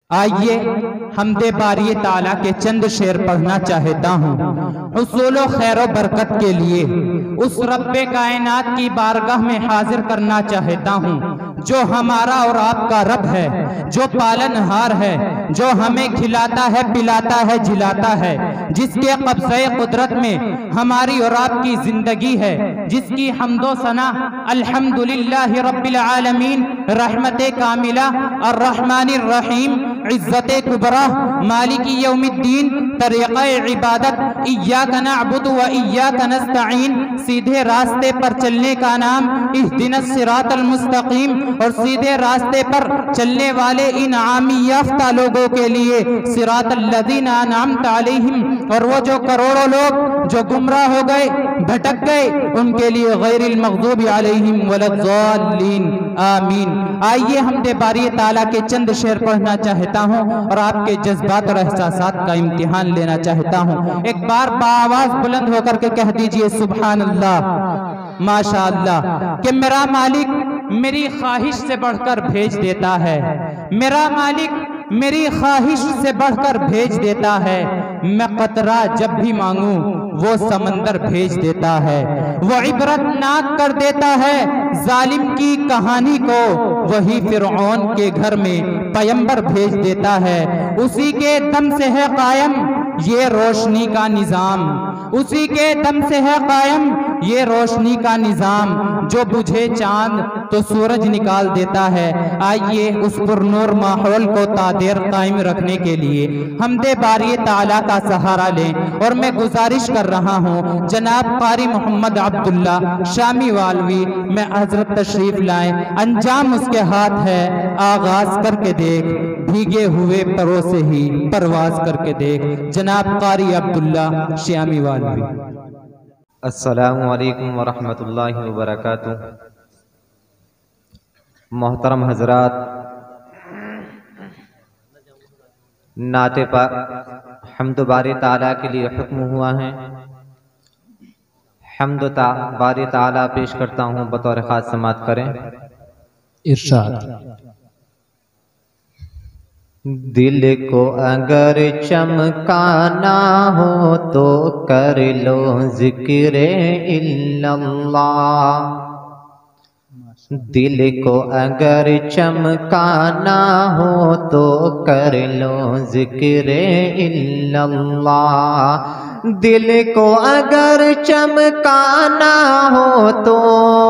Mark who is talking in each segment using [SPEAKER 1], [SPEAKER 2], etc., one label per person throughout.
[SPEAKER 1] آئیے حمد باری تعالیٰ کے چند شعر پڑھنا چاہتا ہوں حصول و خیر و برکت کے لیے اس رب کائنات کی بارگاہ میں حاضر کرنا چاہتا ہوں جو ہمارا اور آپ کا رب ہے، جو پالنہار ہے، جو ہمیں کھلاتا ہے، پلاتا ہے، جلاتا ہے، جس کے قبضۂ قدرت میں ہماری اور آپ کی زندگی ہے، جس کی حمد و ثنا الحمدللہ رب العالمین، رحمت کاملہ، الرحمن الرحیم، عزت کبریٰ، مالک یوم الدین، طریقہ عبادت ایاک نعبد و ایاک نستعین، سیدھے راستے پر چلنے کا نام اہدنا الصراط المستقیم، اور سیدھے راستے پر چلنے والے انعام یافتہ لوگوں کے لیے صراط الذین انعمت علیہم، اور وہ جو کروڑوں لوگ جو گمراہ ہو گئے، بھٹک گئے، ان کے لیے غیر المغضوب علیہم ولا الضالین، آمین۔ آئیے حمد باری تعالیٰ کے چند شعر پڑھنا چاہتا ہوں اور آپ کے جذبات اور احساسات کا امتحان لینا چاہتا ہوں۔ ایک بار بآواز بلند ہو کر کے کہہ دیجئے سبحان اللہ، ماشاءاللہ، کہ میرا مالک میری خواہش سے بڑھ کر بھیج دیتا ہے، میرا مالک میری خواہش سے بڑھ کر بھیج دیتا ہے، میں قطرہ جب بھی مانگوں وہ سمندر بھیج دیتا ہے، وہ عبرت ناک کر دیتا ہے ظالم کی کہانی کو، وہی فرعون کے گھر میں پیمبر بھیج دیتا ہے، اسی کے دم سے ہے قائم یہ روشنی کا نظام، اسی کے دم سے ہے قائم یہ روشنی کا نظام، جو بجھے چاند تو سورج نکال دیتا ہے۔ آئیے اس پر نور ماحول کو تادیر قائم رکھنے کے لیے حمد باری تعالیٰ کا سہارا لیں، اور میں گزارش کر رہا ہوں جناب قاری محمد عبداللہ شامی والوی میں حضرت تشریف لائیں، انجام اس کے ہاتھ ہے، آغاز کر کے دیکھ بھیگے ہوئے پروں سے ہی پرواز کر کے دیکھ، جناب قاری عبداللہ شامی والوی۔
[SPEAKER 2] السلام علیکم ورحمۃ اللہ وبرکاتہ۔ محترم حضرات، نعت پاک حمد باری تعالیٰ کے لیے حکم ہوا ہے، حمد باری تعالیٰ پیش کرتا ہوں، بطور خاص سماعت کریں۔
[SPEAKER 1] ارشاد۔
[SPEAKER 2] دل کو اگر چمکانا ہو تو کر لو ذکر اللہ، دل کو اگر چمکانا ہو تو کر لو ذکر اللہ، دل کو اگر چمکانا ہو تو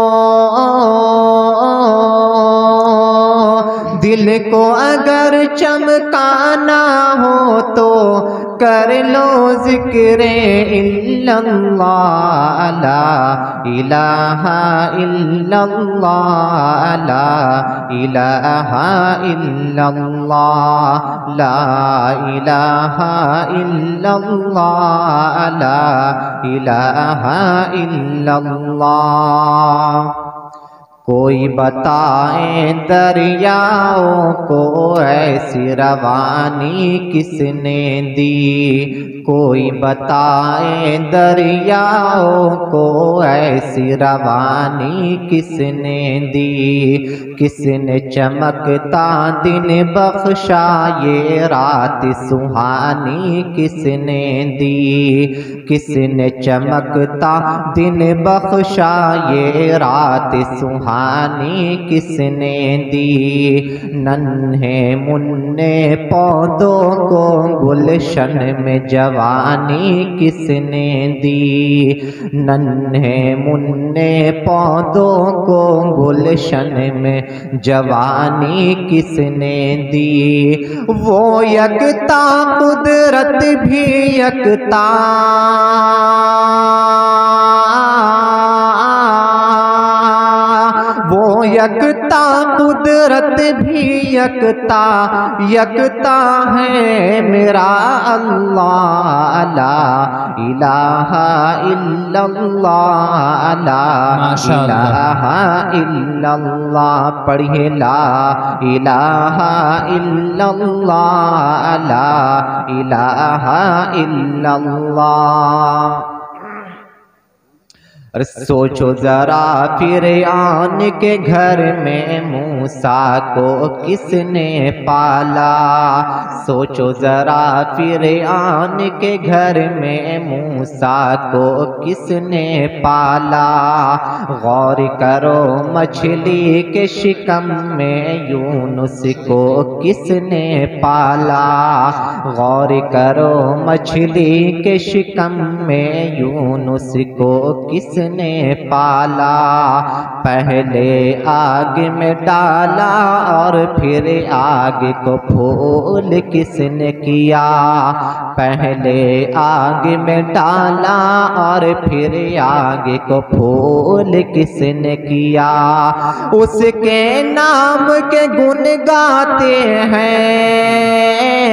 [SPEAKER 2] دل کو اگر چمکانا ہو تو کر لو ذکر اللہ، لا الہ الا اللہ، لا الہ الا اللہ، لا الہ الا اللہ، لا الہ الا اللہ۔ کوئی بتائے دریاؤں کو ایسی روانی کس نے دی، کوئی بتائے دریاؤں کو ایسی روانی کس نے دی، کس نے چمکتا دن بخشا یہ رات سہانی کس نے دی، کس نے چمکتا دن بخشا یہ رات سہانی کس نے دی، ننھے مننے پودوں کو گلشن میں جوانی کس نے دی، ننھے مننے پودوں کو گلشن میں جوانی کس نے دی، وہ یکتا قدرت بھی یکتا، وہ یکتا قدرت بھی یکتا، یکتا ہے میرا اللہ، لا الہ الا اللہ، لا الہ الا اللہ، پڑھیے لا الہ الا اللہ، لا الہ الا اللہ۔ سوچو ذرا فرعون کے گھر میں موسیٰ کو کس نے پالا، سوچو ذرا فرعون کے گھر میں موسیٰ کو کس نے پالا، غور کرو مچھلی کے شکم میں یونس کو کس نے پالا، غور کرو مچھلی کے شکم میں یونس کو کس نے پالا، پہلے آگ میں ڈالا اور پھر آگ کو پھول کس نے کیا، پہلے آگ میں ڈالا اور پھر آگ کو پھول کس نے کیا، اس کے نام کے گن گاتے ہیں،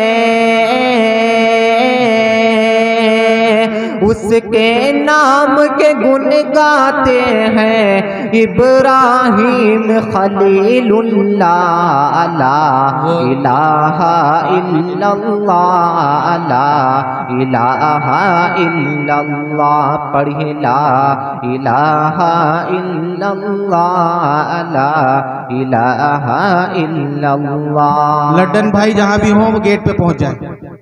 [SPEAKER 2] اس کے نام کے گن گاتے ہیں، ابراہیم خلیل اللہ، لا الہ الا اللہ، لا الہ الا اللہ، پڑھیں لا الہ الا اللہ، لا الہ الا اللہ۔
[SPEAKER 3] لڈن بھائی جہاں بھی ہوں وہ گیٹ پہ پہنچ جائیں۔